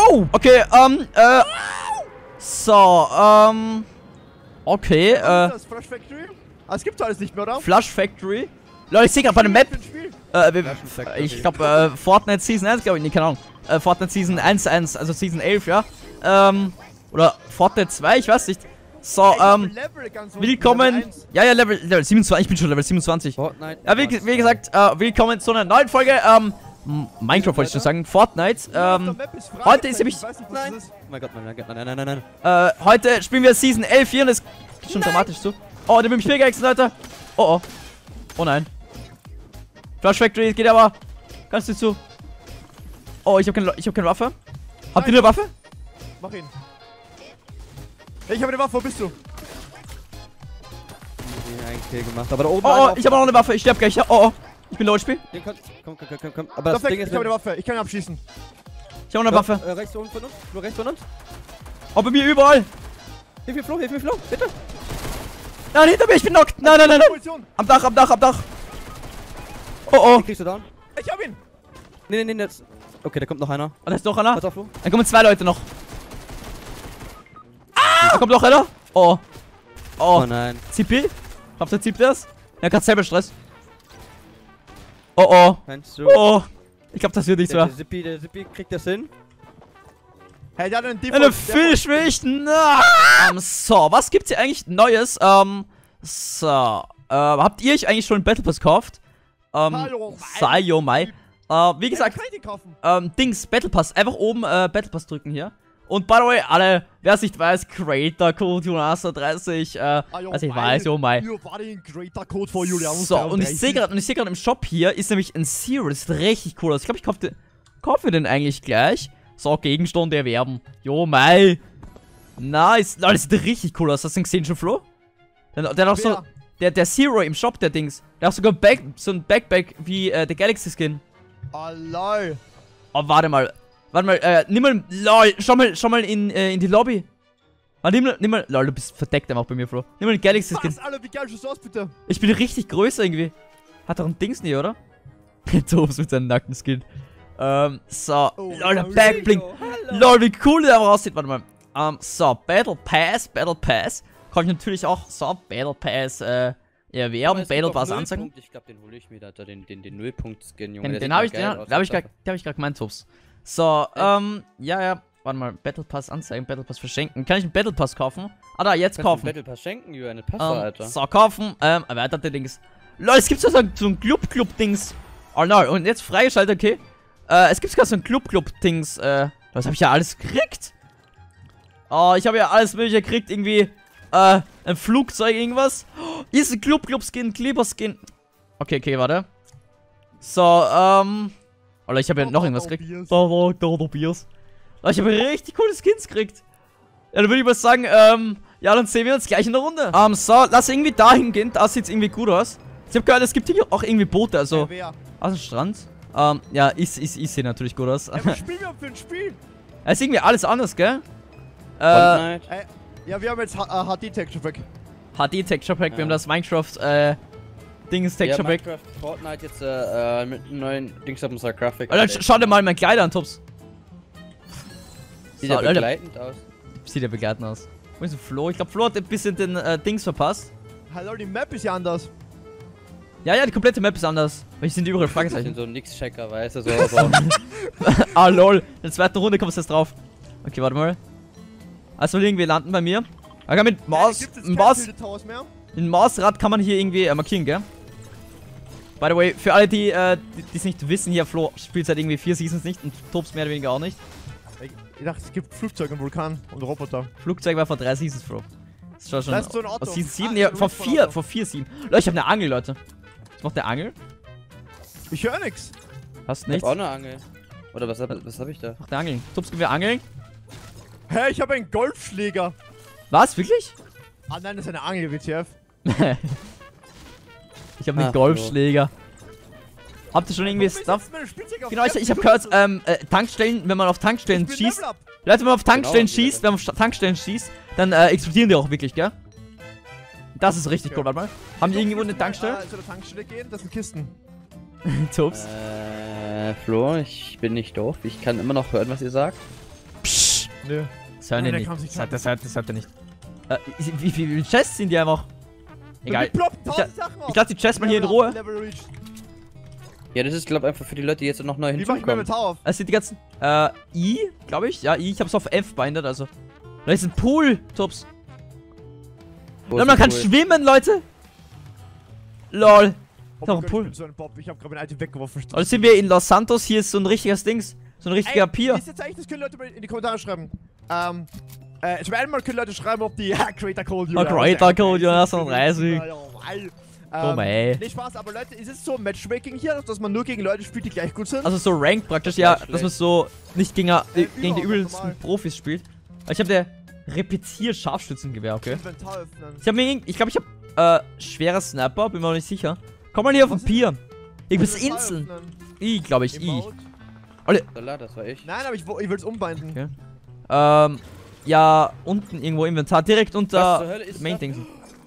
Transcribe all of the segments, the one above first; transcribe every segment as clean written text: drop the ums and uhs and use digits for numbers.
Oh! Okay, so, okay, Was ist das? Flash Factory? Ah, es gibt's alles nicht mehr, oder? Flush Factory. Leute, ich sehe gerade bei der Map. Spiel. Ich glaube, Fortnite Season 1, glaube ich, nee, keine Ahnung. Fortnite Season 1.1, also Season 11, ja. Oder Fortnite 2, ich weiß nicht. So, willkommen. Ja, Level 27, ich bin schon Level 27. Fortnite. Ja, wie gesagt, willkommen zu einer neuen Folge, Minecraft wollte ich schon sagen, Fortnite. Heute ist nämlich. Nein. Oh mein Gott, nein. Heute spielen wir Season 11 hier und es geht schon dramatisch zu. Oh, der mit dem Pickaxe, Leute. Oh. Oh nein. Flush Factory geht aber ganz nicht zu. Oh, ich hab keine Waffe. Habt ihr eine Waffe? Mach ihn. Ich habe eine Waffe, wo bist du? Einen Kill gemacht, aber da oben. Oh, ich habe auch noch eine Waffe. Ich sterb gleich. Oh. Ich bin low HP. Komm. Aber das Ding ist, ich habe eine Waffe, ich kann ihn abschießen. Ich habe noch eine Waffe. Rechts unten von uns. Nur rechts von uns. Oh, bei mir überall. Hilf mir, Flo, bitte. Nein, hinter mir, ich bin knockt. Nein. Position. Am Dach. Oh. Den kriegst du down. Ich hab ihn. Nee, jetzt. Okay, da kommt noch einer. Und da ist noch einer. Pass auf, Flo. Dann kommen 2 Leute noch. Da kommt noch einer. Oh. Oh nein. CP? Habt ihr CP das? Ja, gerade selber Stress. Oh. Meinst du? Oh. Ich glaube, das wird nichts mehr. Der Zippy kriegt das hin. Hey, der hat einen Eine Fischwicht. So, was gibt's hier eigentlich Neues? Habt ihr euch eigentlich schon einen Battle Pass gekauft? Sayo Mai. Wie gesagt, Dings, Battle Pass. Einfach oben Battle Pass drücken hier. Und by the way, alle, wer es nicht weiß, Creator Code Julianus30, was ich weiß, oh mein. So, und ich sehe gerade im Shop hier ist nämlich ein Zero, das sieht richtig cool aus. Ich glaube, ich kaufe den eigentlich gleich. So, Gegenstand erwerben. Jo, mei. Nice. Leute, das sieht richtig cool aus. Hast du den gesehen schon, Flo? Der hat auch so, der Zero im Shop, der Dings. Der hat sogar so ein Backpack wie der Galaxy Skin. Oh, lol. Oh, warte mal, nimm mal, lol, schau mal in die Lobby. Nimm mal, lol, du bist verdeckt einfach bei mir, Flo. Nimm mal den Galaxy Skin. Was, Alter, wie geil schaust du aus, bitte? Ich bin richtig größer irgendwie. Hat doch ein Dings nie, oder? Tobs mit seinem nackten Skin. So, lol, der Backblink. Lol, wie cool der aber aussieht, warte mal. So, Battle Pass. Kann ich natürlich auch, so, Battle Pass, erwerben, Battle Pass anzeigen. Ich glaube, den hole ich mir da, den Nullpunkt-Skin, Junge. Den habe ich gerade gemeint, Tobs. So, ja, warte mal, Battle Pass anzeigen, Battle Pass verschenken. Kann ich einen Battle Pass kaufen? Ah, da, jetzt kaufen. Battle Pass schenken, Junge, eine Passe, Alter. So, kaufen, erweiterte Dings. Leute, es gibt so ein Club-Dings. Oh nein, und jetzt freigeschaltet, okay. Es gibt sogar so ein Club-Dings, das habe ich ja alles gekriegt. Oh, ich habe ja alles mögliche gekriegt, irgendwie, ein Flugzeug, irgendwas. Oh, hier ist ein Club-Skin, Kleber-Skin. Okay, warte. So, oder ich habe ja noch irgendwas gekriegt. Biers. Ich habe richtig coole Skins gekriegt. Ja, dann würde ich mal sagen, ja, dann sehen wir uns gleich in der Runde. So, lass irgendwie dahin gehen. Da sieht's irgendwie gut aus. Ich habe gehört, es gibt hier auch irgendwie Boote, also. Also Strand. Ja, ich sehe natürlich gut aus. Ja, was spielen wir für ein Spiel? Es ist irgendwie alles anders, gell? Ja, wir haben jetzt HD Texture Pack. HD Texture Pack, wir haben das Minecraft, Dings Texture Pack. Minecraft, Fortnite jetzt, mit einem neuen Dings auf unserer Grafik. Alter, schau dir mal mein Kleider an, Tops. Sieht ja begleitend aus. Sieht ja begleitend aus. Wo ist denn Flo? Ich glaube, Flo hat ein bisschen den Dings verpasst. Hallo, die Map ist ja anders. Ja, die komplette Map ist anders. Weil ich sind überall Fragezeichen. Ich bin so ein Nix-Checker, weißt du, so. Ah, lol. In der zweiten Runde kommst du jetzt drauf. Okay, warte mal. Also irgendwie landen bei mir. Okay, mit Mausrad kann man hier irgendwie markieren, gell? By the way, für alle, die es nicht wissen, hier, Flo spielt seit irgendwie 4 Seasons nicht und Tobs mehr oder weniger auch nicht. Ich dachte, es gibt Flugzeuge und Vulkan und Roboter. Flugzeug war vor 3 Seasons, Bro. Das war schon das ist so ein Auto. Aus Season 7? Ja, vor 4 Season. Leute, ich hab eine Angel, Leute. Was macht der Angel? Ich höre nix. Hast Ich nichts? hab auch eine Angel. Oder was hab ich da? Macht der Angeln. Tobs, gehen wir angeln? Hä, ich habe einen Golfschläger. Was? Wirklich? Ah nein, das ist eine Angel, WTF. Ich habe einen Golfschläger. Habt ihr schon irgendwie Stuff? Genau, ich hab gehört, Tankstellen, wenn man auf Tankstellen schießt. Leute, wenn man auf Tankstellen schießt, dann explodieren die auch wirklich, gell? Das ist richtig cool, warte mal. Haben die irgendwo eine Tankstelle? Zu der Tankstelle gehen, das sind Kisten. Tops. Flo, ich bin nicht doof. Ich kann immer noch hören, was ihr sagt. Nö. Das hören Nein, die der kann nicht. sich Das hört er nicht. Wie viele Chests sind die einfach? Egal. Die ploppen 1000 Sachen auf. Ich lasse die Chests mal hier in Ruhe. Level reached. Ja, das ist, glaube ich, einfach für die Leute, die jetzt noch neu Wie mach ich mein hinzukommen. Inventar auf? Es sind die ganzen, I, glaube ich. Ja, I. Ich hab's auf F beindet, also. Da ist ein Pool, Tops. Wo Lol, ist man der kann Pool? schwimmen, Leute. Lol. Oh Doch, mein Gott, Pool. ich bin so ein Bob. Ich hab gerade mein Item weggeworfen. Also sind wir in Los Santos. Hier ist so ein richtiges Dings. So ein richtiger Pier. Ist jetzt eigentlich, das können Leute mal in die Kommentare schreiben. Zum einen mal können Leute schreiben, ob die Creator Code Creator Code, ja, 30. Oh mei. Nee, Spaß, aber Leute, ist es so Matchmaking hier, dass man nur gegen Leute spielt, die gleich gut sind? Also so Rank praktisch, Das ja, war schlecht. dass man so nicht gegen die ja, übelsten normal. Profis spielt. Aber ich habe der Repezier-Scharfschützengewehr, okay. Inventar öffnen. Ich glaube, ich habe schwerer Sniper, bin mir noch nicht sicher. Komm mal hier auf den Was ist- Pier. Irgendwas Inventar Inseln. öffnen. I, glaube ich, I. Emote. Salat, das war ich. Nein, aber ich will es umbinden. Okay. Ja, unten irgendwo Inventar, direkt Was zur unter Hölle ist Main das? Dings.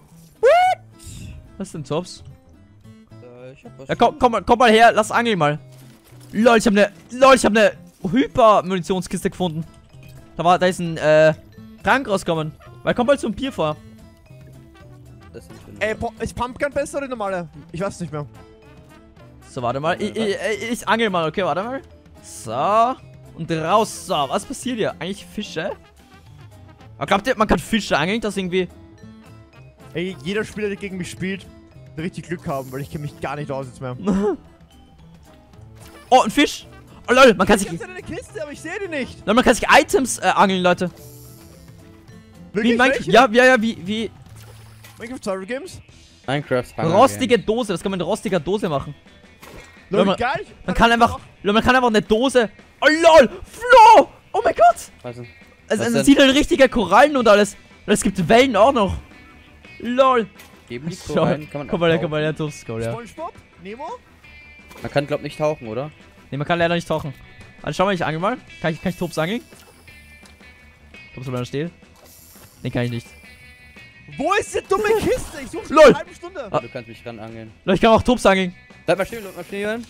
Was denn, Tops? Ich hab was. Ja, komm mal her, lass angeln mal. Lol, ich hab ne Hyper-Munitionskiste gefunden. Da ist ein, Trank rausgekommen. Weil komm mal zum Pier vor. Das sind schöne Ist Pumpgun besser oder die normale? Ich weiß nicht mehr. So, warte mal. Ich angel mal, okay, warte mal. So. Und raus. So, was passiert hier? Eigentlich Fische? Aber glaubt ihr, man kann Fische angeln? Das irgendwie. Ey, jeder Spieler, der gegen mich spielt, wird richtig Glück haben, weil ich kenne mich gar nicht aus jetzt mehr. Oh, ein Fisch! Oh lol, man kann Ich sich. hab's in eine Kiste, aber ich sehe die nicht. Lol, man kann sich Items angeln, Leute. Wie Wirklich? in Minecraft. Welche? Ja, wie. Minecraft Survival Games? Minecraft Hunger Rostige Dose. Das kann man in rostiger Dose machen. Lol, man- geil. Man kann einfach eine Dose. Oh lol! Flo! Oh mein Gott! Game. Also, Es Was denn? sieht halt richtige Korallen und alles. Und es gibt Wellen auch noch. Lol. geben die Schau, Korallen, kann man komm mal her, abtauchen? Tops, komm her. SpongeBob? Nemo? Man kann, glaub nicht tauchen, oder? Ne, man kann leider nicht tauchen. Also schau mal, ich angel mal. Kann ich Tops angeln? Tops, wo er steht? Ne, kann ich nicht. Wo ist die dumme Kiste? Ich suche Lol. eine halbe Stunde. Ah. Du kannst mich ran angeln. Lol, ich kann auch Tops angeln. Bleib mal stehen, Jürgen.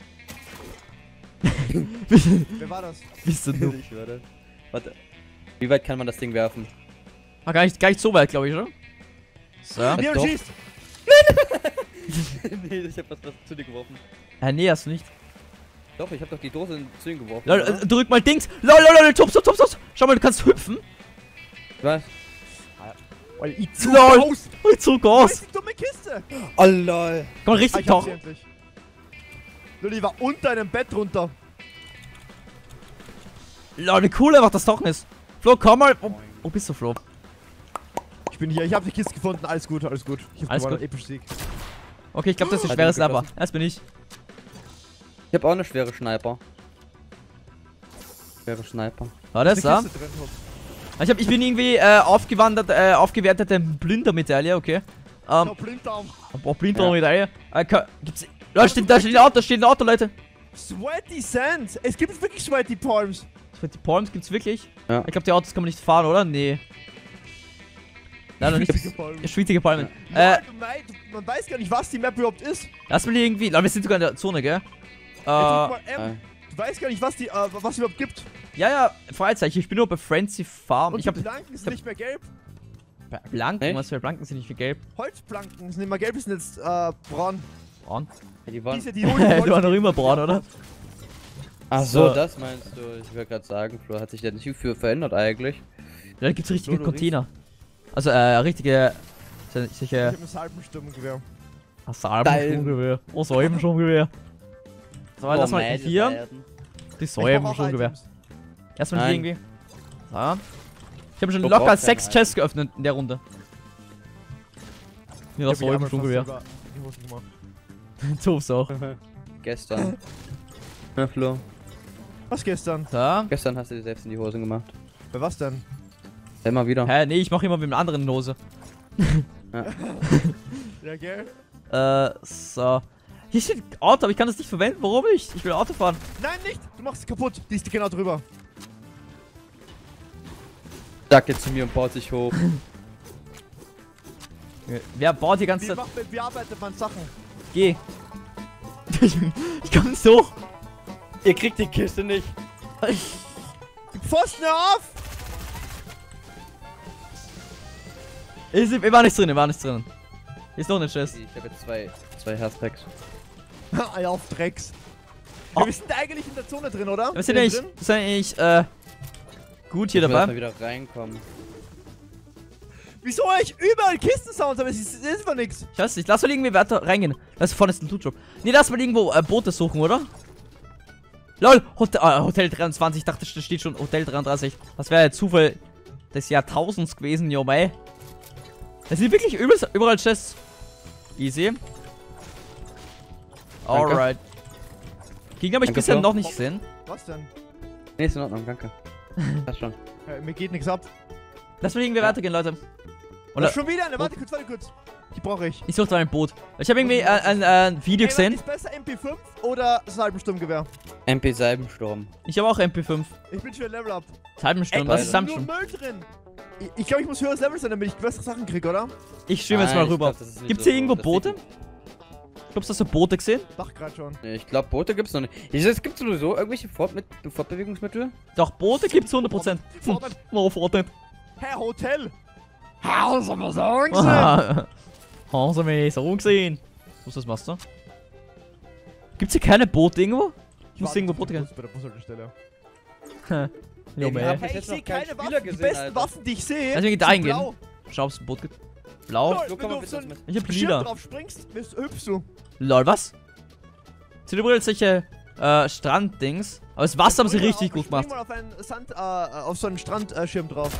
Wer war das? Bist du dumm? Ich werde. Warte. Wie weit kann man das Ding werfen? Ah, gar nicht so weit, glaube ich, oder? So. Leon doch. schießt. Nee, ich hab was zu dir geworfen. Nee, hast du nicht. Doch, ich hab doch die Dose zu ihm geworfen. Lol, oder? drück mal Dings. Lol, Tops. Schau mal, du kannst hüpfen. Was? Weil ich Lol. aus. Und so Wo groß. ist die dumme Kiste? Oh lol. Komm mal Ah, richtig ich hab sie tauchen. endlich. Lol, die war unter einem Bett runter. Lol, wie cool einfach das Tauchen ist. Flo, komm mal. Wo bist du, Flo? Ich bin hier, ich habe die Kiste gefunden. Alles gut, alles gut. Ich hab Alles gewonnen, gut. episch Sieg. Okay, ich glaube, das ist ein Hat schweres ihn Sniper. geschossen. Das bin ich. Ich hab auch eine schwere Sniper. Schwere Sniper. War das, Ist eine ja? Kiste drin, Hopp. Ich bin irgendwie aufgewertete Blindermedaille, okay. No, Blinddarm. Blindermedaille. Gibt's. Da steht ein Auto, Leute. Sweaty Sand. Es gibt wirklich Sweaty Palms. Die Palms gibt's wirklich? Ja. Ich glaube, die Autos kann man nicht fahren, oder? Nee. Leider nicht. Schwitzige Palmen. Schwitzige Palmen. Lol, man weiß gar nicht, was die Map überhaupt ist. Lass mal irgendwie. Wir sind sogar in der Zone, gell? Jetzt guck mal, Äh. du weißt gar nicht, was es überhaupt gibt. Ja, Fragezeichen. Ich bin nur bei Frenzy Farm. Und Ich die hab. Planken sind nicht mehr gelb. Blanken? Echt? Was für Blanken sind nicht wie gelb? Holzplanken sind nicht mehr gelb, die sind jetzt braun. Braun. Ja, die waren. Diese, die Du war noch immer braun, oder? Ach so, So. das meinst du. Ich wollte gerade sagen, Flo hat sich da nicht viel verändert eigentlich. Ja, da gibt's richtige Lolo, Container. Also, richtige. Ich Solche. hab ein Salbensturmgewehr. Salbenschongewehr. Oh, Salbenschongewehr. So, lass mal hier. Die Ich brauch auch Salbenschongewehr. Items. Erstmal hier Nein. irgendwie. So. Ich habe schon Du locker brauchst 6 keine Chests geöffnet in der Runde. Hier das Ich hab mich einmal Salbenschongewehr. fast sogar in die Hosen gemacht. Tops auch. Gestern. Ja, Flo. Was gestern? So. Gestern hast du dir selbst in die Hosen gemacht. Bei was denn? Immer wieder. Hä, nee, ich mache immer mit einem anderen in Hose. Ja, gell? So. Hier steht Auto, aber ich kann das nicht verwenden. Warum nicht? Ich will Auto fahren. Nein, nicht! Du machst es kaputt. Die ist genau drüber. Sagt jetzt zu mir und baut sich hoch. Wer baut die ganze Zeit? Wie arbeitet man Sachen? Geh. Ich komm nicht hoch. Ihr kriegt die Kiste nicht. Pfosten, hör auf! War nichts drin, war nichts drin. Hier ist noch eine Chest. Ich habe jetzt zwei Herzpacks. Ei auf Drecks. Oh. Wir sind eigentlich in der Zone drin, oder? Wir sind eigentlich gut hier Ich will erst dabei. mal wieder reinkommen. Wieso ich überall Kisten-Sounds, aber es ist einfach nichts. Ich weiß nicht, lass mal irgendwie weiter reingehen. Das vorne ist ein Loot-Drop. Nee, lass mal irgendwo Boote suchen, oder? LOL, Hotel 23, ich dachte, da steht schon Hotel 33. Das wäre ja Zufall des Jahrtausends gewesen, jo mei. Das sind wirklich überall Chests. Easy. Alright. Gegner habe ich Danke, bisher Flo. noch nicht gesehen. Was denn? Nee, ist in Ordnung, danke. Passt schon. Mir geht nichts ab. Lass mal irgendwie weitergehen, Leute. Oder Oder schon wieder eine, warte kurz. Die brauche ich. ich suche da ein Boot. Ich habe irgendwie ein Video gesehen. Ist besser MP5 oder Salbensturmgewehr? MP Salbensturm. Ich habe auch MP5. Ich bin schon Level Up. Halbensturm, Ey, was da ist ist Samsung? nur Müll drin. Ich glaube, ich muss höheres Level sein, damit ich bessere Sachen kriege, oder? Ich streame jetzt mal Nein, ich rüber. glaub, das ist nicht Gibt's so hier irgendwo gut, das Boote? sieht- Glaubst du, hast du Boote gesehen? Dach gerade schon. Nee, ich glaube, Boote gibt's noch nicht. Es gibt sowieso irgendwelche Fortbewegungsmittel. Doch, Boote gibt's 100%. Fortnite. Oh, Fortnite. Herr Hotel. Haus aber sagen Haben sie mich so gesehen. Was das machst du? Gibt's hier keine Boote irgendwo? Ich muss irgendwo Boote gehen. Bei der Bushaltestelle. Jo, wir meh. haben- Hey, ich jetzt sehe noch keinen keine Spieler Waffen. Die gesehen, besten Alter. Waffen, die ich sehe, Lass mich da sind eingehen. blau. Schau, ob's ein Boot gibt. Blau? Lol, So, wenn komm du mal auf bitte so einen Ich hab Schirm lila. drauf springst, hüpfst du. Lol, was? Sind übrigens solche Stranddings. Aber das Wasser haben sie richtig gut gemacht. Spring mal auf einen auf so einen Strandschirm drauf.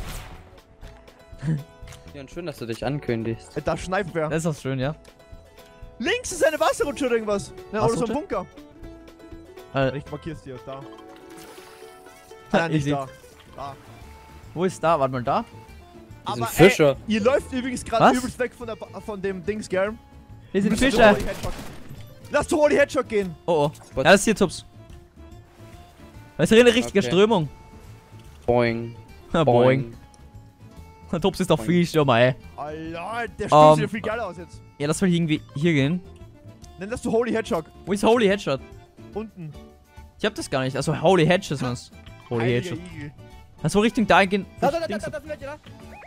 Ja, und schön, dass du dich ankündigst. Da schneift wer. Das ist auch schön, ja. Links ist eine Wasserrutsche oder irgendwas. Ja, oder so ein Wasserrutsche? Bunker. Ich markier's dir. Da. Nein, nicht Easy. da. Da. Wo ist da? Warte mal, da? Die sind Aber Fischer. ihr läuft übrigens gerade Was? übelst weg von dem Dings, gell? Hier sind Müsst ihr Fische. zu Holy Hedgehog. Lass zu Holy Hedgehog gehen. Oh, oh. Was? Ja, das ist hier Tups. Das ist eine richtige Okay. Strömung. Boing. Boing. Tups ist doch Boing. Fisch, ja mei. Alter, der Stuhl sieht ja viel geiler aus jetzt. Ja, lass mal irgendwie hier gehen. Nenn das zu Holy Hedgehog. Wo ist Holy Headshot? Unten. Ich hab das gar nicht. Also Holy Headshot sonst. Holy Heiliger Headshot. Igel. Lass mal Richtung da gehen. Da sind Dings- welche da.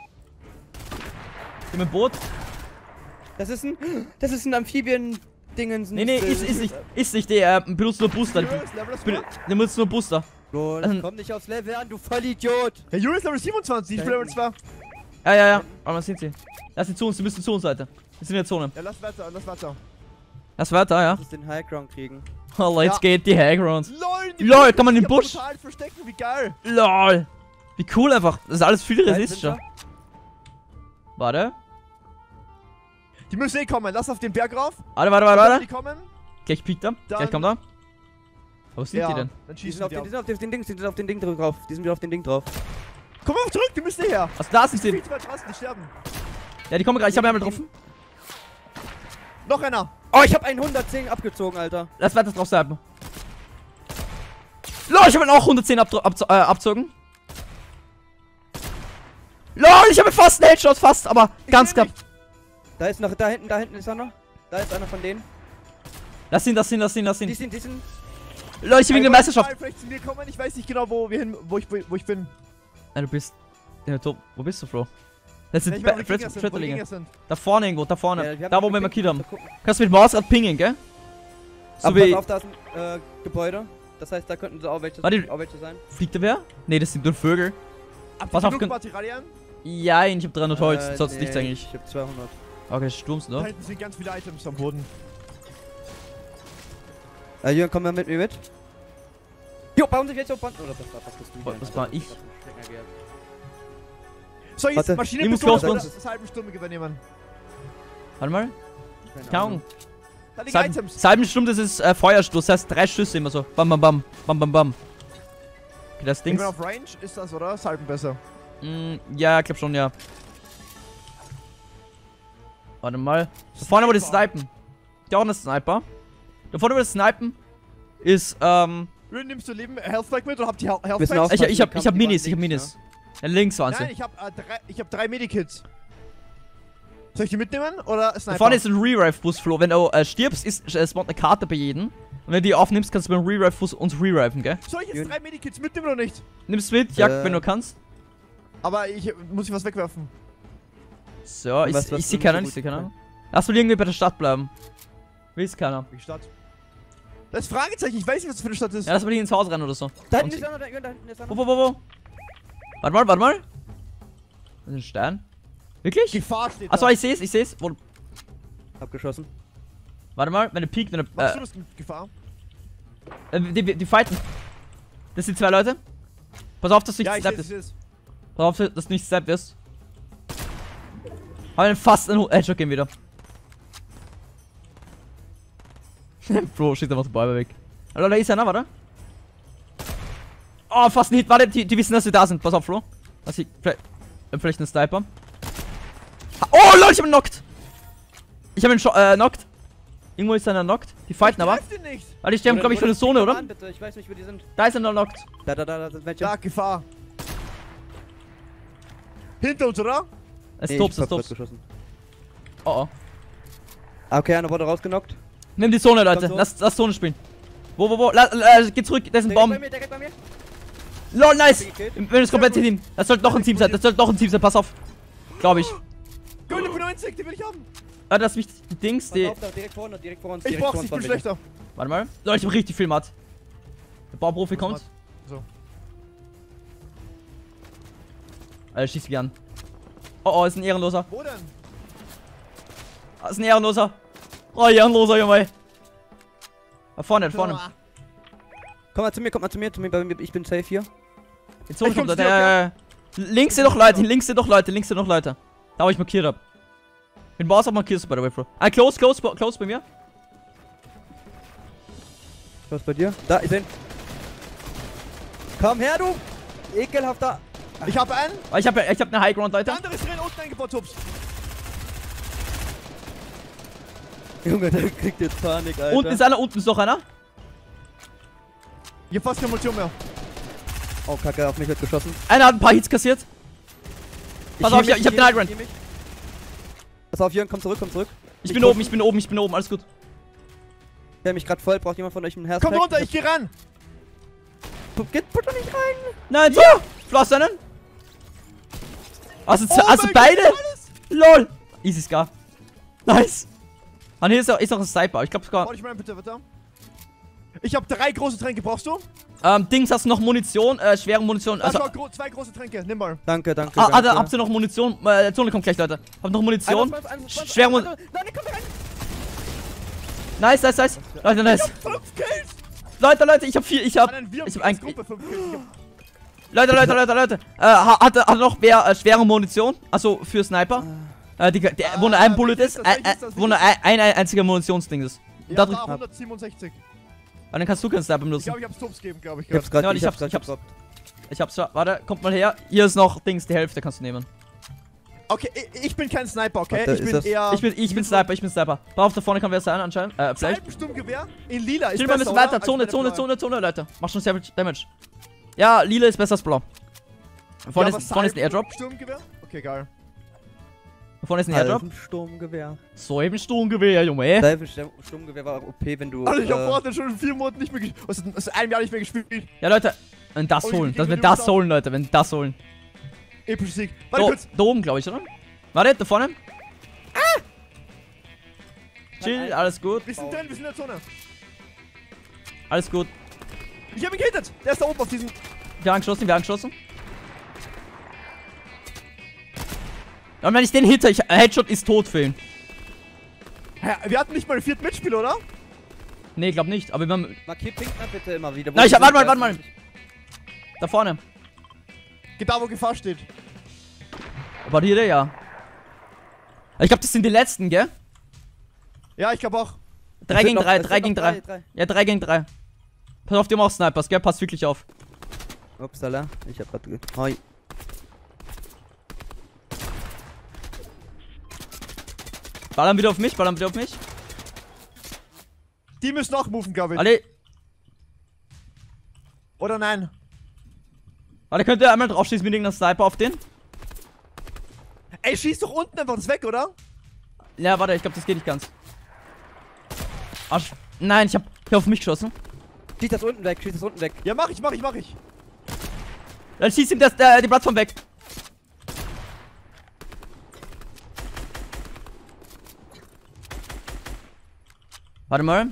Im Boot? Das ist ein Amphibien-Dingens. Nee, ist nicht. Der benutzt nur Booster. Julius, Level ist gut. Der benutzt nur Booster. Lol, komm nicht aufs Level an, du Vollidiot. Hey, Julius Level 27, ich bin Level 2. Ja. Aber was sind sie? Lass sie zu uns, die müssen zu uns, Leute. Wir sind in der Zone. Ja, lass weiter. Lass weiter, ja. Du musst den Highground kriegen. Oh, let's Ja. geht die Highground. LOL, LOL, kann man im sich Busch? total verstecken, wie geil. LOL. Wie cool einfach. Das ist alles viel Nein, realistischer. Warte. Die müssen eh kommen, lass auf den Berg rauf. Warte. Die kommen. Gleich piekt er. Dann- Gleich kommt er. Wo sind Ja, die denn? dann Die schießen sind auf die den, ab. die sind auf den Ding, die sind auf den Ding drauf. Die sind wieder auf den Ding drauf. Komm auf zurück, die müssen her. Also da sind sie. Viel zu weit draußen, die sterben. Ja, die kommen gerade. Ich habe einmal getroffen. Noch einer. Oh, ich hab einen 110 abgezogen, Alter. Lass weiter drauf sein. LOL, ich habe ihn auch 110 abzogen. LOL, ich habe fast einen Headshot, fast, aber ganz seh knapp. nicht. Da ist noch, da hinten ist einer. Da ist einer von denen. Lass ihn. Die sind, LOL, ich bin in der Meisterschaft. Vielleicht sind wir kommen, ich weiß nicht genau, wo ich bin. Nein, du bist. Ja, wo bist du, Flo? Das sind Ich weiß, wo die Gegner sind, wo die Schmetterlinge. Gegner sind. Da vorne irgendwo, da vorne. Ja, Da, wo wir markiert haben. Kannst du mit Maus gerade pingen, gell? So Aber wie. pass auf, da ist ein Gebäude. Das heißt, da könnten so auch welche sein. Fliegt da wer? Ne, das sind nur Vögel. Habt Was ihr auf genug gen- Materialien? Ja, ich hab 300 Holz, sonst nee, nichts eigentlich. Ich hab 200. Okay, Sturms, Da ne? hinten sind ganz viele Items am Boden. Jürgen, komm mal mit mir mit. Jo, bauen sich jetzt auf Band. Oder was bist du? Was war ich? So, jetzt Warte, ich muss Maschinenpistole close oder uns. das halbe Stunde übernehmen. Warte mal. Keine Ahnung. Da liegen Items. Salbensturm, das ist Feuerstoß, das heißt 3 Schüsse immer so. Bam, bam, bam. Bam, bam, bam. Okay, das Ich Ding. bin auf Range, ist das, oder? Salben besser. Ja, ich glaub schon, ja. Warte mal. Da vorne, wo das Snipen. Da auch ein Sniper. Da vorne, wo das Snipen ist, Nimmst du Leben Health Pack mit oder habt ihr Health Müssen Packs? aufpassen, ich die hab Kampf- die Minis, waren ich hab links, Minis. Ja, links waren Nein, sie. ich hab 3 Medikits. Soll ich die mitnehmen oder Da Sniper? vorne ist ein Re-Rive-Bus, Flo. Wenn du stirbst, spawnt eine Karte bei jedem. Und wenn du die aufnimmst, kannst du beim Re-Rive-Bus uns re-riven, gell? Soll ich jetzt 3 Medikits mitnehmen oder nicht? Nimm's mit, Jagd, wenn du kannst. Aber muss ich was wegwerfen? So, ich sehe keiner, ich sehe keiner. Lass mal irgendwie bei der Stadt bleiben. Will's keiner. Die Stadt. Das ist Fragezeichen, ich weiß nicht, was das für eine Stadt ist. Ja, lass mal hier ins Haus rennen oder so. Da hinten ist einer, da hinten ist einer. Wo? Warte mal. Das ist ein Stein. Wirklich? Gefahr steht Achso, da. ich seh's. Wo... Abgeschossen. Warte mal, wenn er piekt, wenn er. Machst du das mit Gefahr? Die fighten. Das sind 2 Leute. Pass auf, dass du nicht Ja, ich gesnappt seh's, ist. ich seh's. Pass auf, dass du nicht gesnappt wirst. Haben wir fast einen Headshot gehen wieder. Bro, schickt einfach den Ball weg. Hallo, da ist einer, warte. Oh, fast ein Hit. Warte, die wissen, dass wir da sind. Pass auf, Flo. Was ich. Vielleicht ein Sniper. Oh, Leute, ich hab ihn knockt. Ich hab ihn knockt. Irgendwo ist einer knockt. Die fighten aber. Den nicht. Weil die sterben, glaube ich, für eine Zone, oder? Bitte. Ich weiß nicht, wo die sind. Da ist einer knockt. Da sind welche. Da, Gefahr. Hinter uns, oder? Es Nee, tobt. ich hab grad geschossen. Oh. Ah, okay, einer wurde rausgenockt. Nimm die Zone, Leute. Komm, Lass Zone spielen. Wo? Geh zurück. Da ist ein Bomb. Direkt bei mir. Lol, nice. Okay. Wir müssen komplett Team. Das sollte doch ein Team sein. Pass auf. Glaube ich. Gold für 90, die will ich haben. Das ist wichtig. Die Dings, die. Pass auf, da, direkt vor uns. Ich brauch's, ich bin schlechter. Warte mal. Leute, ich hab richtig viel Matt. Der Bauprofi kommt. So. Alter, schießt mich an. Oh, ist ein Ehrenloser. Wo denn? Ist ein Ehrenloser. Oh, Ehrenloser, Junge. Da vorne. Komm mal zu mir, bei mir, ich bin safe hier. Die Zone Ich kommt. komm's dir, Links sind noch Leute. Da, wo ich markiert hab. Den Boss auch markierst du, by the way, Bro. Close bei mir. Was bei dir? Da, ich bin. Komm her, du! Ekelhafter! Ich hab einen. Ich hab eine High Ground, Leute. Der andere ist drin, unten eingebaut, Tups. Junge, der kriegt jetzt Panik, Alter. Unten ist noch einer. Ich hab fast keine Munition mehr. Oh, Kacke, auf mich wird geschossen. Einer hat ein paar Hits kassiert. Pass auf, ich hab den High Ground. Pass auf, Jürgen, komm zurück. Ich bin oben, alles gut. Der mich gerade voll, braucht jemand von euch einen Herz? Komm runter, ich geh ran. Put doch nicht rein! Nein, so! Floss einen! Also mein beide? Gott, alles. LOL! Easy Scar. Nice! Ah, hier ist noch ein Sniper. Ich glaube sogar. Warte, ich meine bitte, warte. Ich hab 3 große Tränke, brauchst du? Dings, hast du noch Munition? Schwere Munition. Also. 2 große Tränke, nimm mal. Danke. Habt ihr noch Munition? Zone kommt gleich, Leute. Habt noch Munition? Schwere Munition. Nein, komm rein! Nice. Leute, nice. Ich hab 5 Kills. Leute, ich hab 4. Ich hab Nein, wir ein. als Gruppe 5 Kills. Leute. Hat noch wer schwere Munition? Also für Sniper? Wo nur ein Bullet ist, wo nur ein einziger Munitionsding ist. Ja, Da da 167. dann kannst du keinen Sniper Ich benutzen. glaube, ich hab's Tups gegeben, glaube ich. Ich hab's gerade, Ja, ich hab's schon. Warte, kommt mal her. Hier ist noch Dings, die Hälfte kannst du nehmen. Okay, ich bin kein Sniper, okay? Warte, Ich bin eher... Ich bin Sniper. Pass auf, da vorne kann wer sein anscheinend. Vielleicht. Sturmgewehr in lila ist Chill mal ein bisschen besser, weiter. oder? Zone, Leute. Mach schon sehr viel Damage. Ja, lila ist besser als blau. Vorne ist ein Airdrop. Sturmgewehr? Okay, geil. Vorne ist ein Airdrop. Sturmgewehr. So eben Sturmgewehr, Junge. Sturmgewehr war OP, wenn du. Alter, ich hab Fortnite schon in 4 Monaten nicht mehr gespielt. Also einem Jahr nicht mehr gespielt. Ja, Leute. Wenn das holen. Wenn das holen, Leute. Wenn das holen. Epischer Sieg. Warte kurz. Da oben, glaube ich, oder? Warte, da vorne. Chill, alles gut. Wir sind drin, wir sind in der Zone. Alles gut. Ich hab ihn gehittet. Der ist da oben auf diesem... Wir haben angeschlossen. Und wenn ich den hitte, Headshot ist tot für ihn. Hä, wir hatten nicht mal einen 4. Mitspieler, oder? Nee, glaub nicht. Aber wir haben. Markier Pinkner bitte immer wieder. Nein, warte mal. Da vorne. Geht da, wo Gefahr steht. War hier der, ja. Ich glaube, das sind die letzten, gell? Ja, ich glaube auch. 3 gegen 3. Ja, 3 gegen 3. Pass auf, die haben auch Snipers, gell? Passt wirklich auf. Upsala, ich hab grad. Hoi. Ballern wieder auf mich. Die müssen auch moven, glaube ich. Alle. Oder nein? Warte, könnt ihr einmal draufschießen mit irgendeiner Sniper auf den? Ey, schieß doch unten einfach das weg, oder? Ja, warte, ich glaube, das geht nicht ganz. Arsch. Nein, ich hab auf mich geschossen. Schieß das unten weg. Ja, mach ich. Dann schießt ihm die Plattform weg. Warte mal.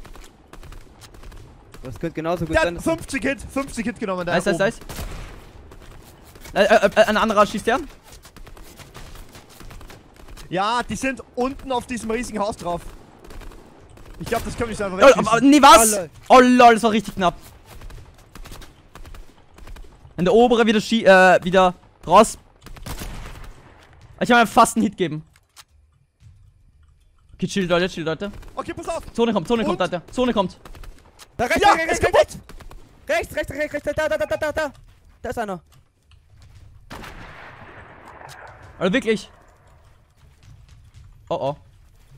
Das könnte genauso gut Der sein. hat 50 Hit genommen. Der Nice, nice, oben. nice. Ein anderer schießt der. Ja, die sind unten auf diesem riesigen Haus drauf. Ich glaube, das können wir nicht einfach Oh, wegschießen. nee, was? Oh, lol. Oh lol, das war richtig knapp. Wenn der obere wieder wieder raus. Ich kann mir fast einen Hit geben. Okay, chill, Leute. Okay, pass auf. Zone kommt, Und? Leute. Zone kommt. Da rechts, Ja, rechts, ist rechts, kaputt. rechts, da. Da ist einer. Oder wirklich? Oh oh.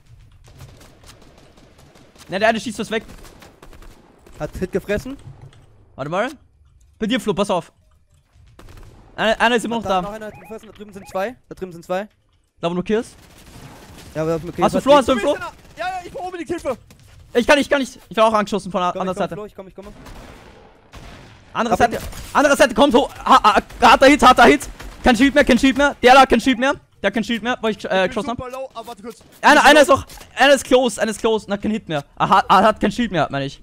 Ne, der eine schießt was weg. Hat Hit gefressen. Warte mal. Bei dir, Flo, pass auf. Einer ist immer noch da. Noch einer hat gefressen. Da drüben sind zwei. Da wo du killst. Ja, aber okay. Hast du Flo? Hast du Flo? Ja, ich brauche unbedingt Hilfe. Ich kann nicht. Ich war auch angeschossen von der anderen Seite. Flo, ich komme. Andere Hab Seite. Andere Seite kommt hoch. Harter Hit. Kein Shield mehr. Der da, kein Shield mehr. Der hat kein Shield mehr, weil ich geschossen habe. Low, aber warte kurz. Einer ist noch. Einer ist close und hat kein Hit mehr. Hat kein Shield mehr, meine ich.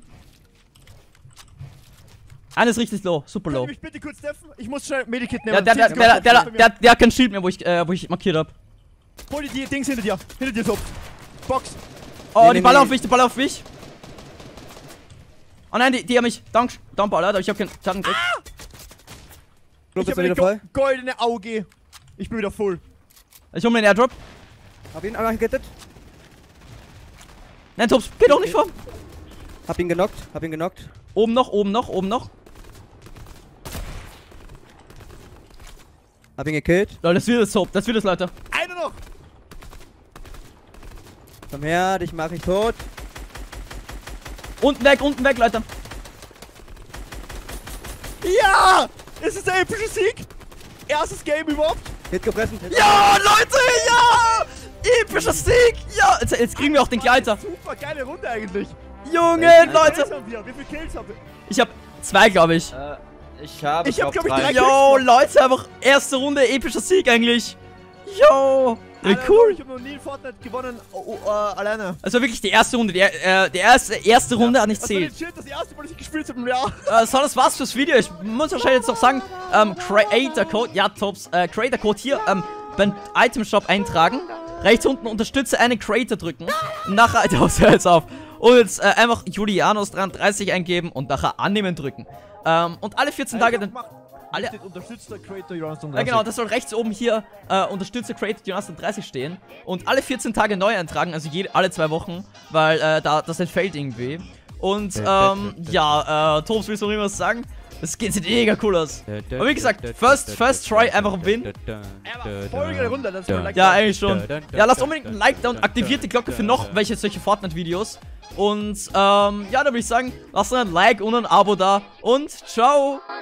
Einer ist richtig low, super Könnt ihr low. mich bitte kurz treffen? Ich muss schnell Medikit Ja, nehmen. der hat kein Shield mehr, wo ich markiert habe. Hol dir die Dings hinter dir. Hinter dir, so. Box. Oh, Nee, die Ball auf mich. Oh nein, die haben mich. Downball, Alter, ich hab keinen Schaden gekriegt. Flo, Ich bist habe du wieder voll? goldene Auge. Ich bin wieder full. Ich hol mir den Airdrop. Hab ihn einmal gehittet. Nein, Tops, geh doch nicht vor. Hab ihn genockt. Oben noch. Hab ihn gekillt. Leute, das wird es, Leute. Einer noch. Komm her, dich mach ich tot. Unten weg, Leute. Ja! Es ist der epische Sieg. Erstes Game überhaupt. Hit gefressen. Ja, Leute, ja! Epischer Sieg! Ja! Jetzt kriegen wir auch den Gleiter. Super geile Runde eigentlich. Junge, Wie viele Leute! Kills haben wir? Wie viele Kills haben wir? Ich hab 2, glaube ich. Ich habe Ich hab, glaub ich, 3. Yo, Leute, einfach erste Runde epischer Sieg eigentlich. Yo! Wie Alter, cool! Ich habe noch nie in Fortnite gewonnen, alleine. Also wirklich die erste Runde. Die erste Runde hat nicht Das war zählt. legit das erste Mal, dass ich gespielt habe im Jahr. So, das war's fürs Video. Ich muss wahrscheinlich jetzt noch sagen, Creator Code, ja, Tops, Creator Code hier, beim Item Shop eintragen. Rechts unten unterstütze einen Creator drücken. Und nachher, hör jetzt auf. Und jetzt einfach Julianos33 eingeben und nachher annehmen drücken. Und alle 14 Tage dann. Alle. Unterstützt der Creator Jonas Ja genau, das soll rechts oben hier unterstütze Creator Jonas33 stehen. Und alle 14 Tage neu eintragen, also alle 2 Wochen, weil das entfällt irgendwie. Und ja, Tops, willst du noch irgendwas sagen? Das sieht mega cool aus. Aber wie gesagt, first try einfach ein Win. Voll geile Runde, das ist mir like Ja, eigentlich schon. Ja, lasst unbedingt ein Like da und aktiviert die Glocke für noch welche solche Fortnite-Videos. Und ja, da würde ich sagen, lasst ein Like und ein Abo da und ciao!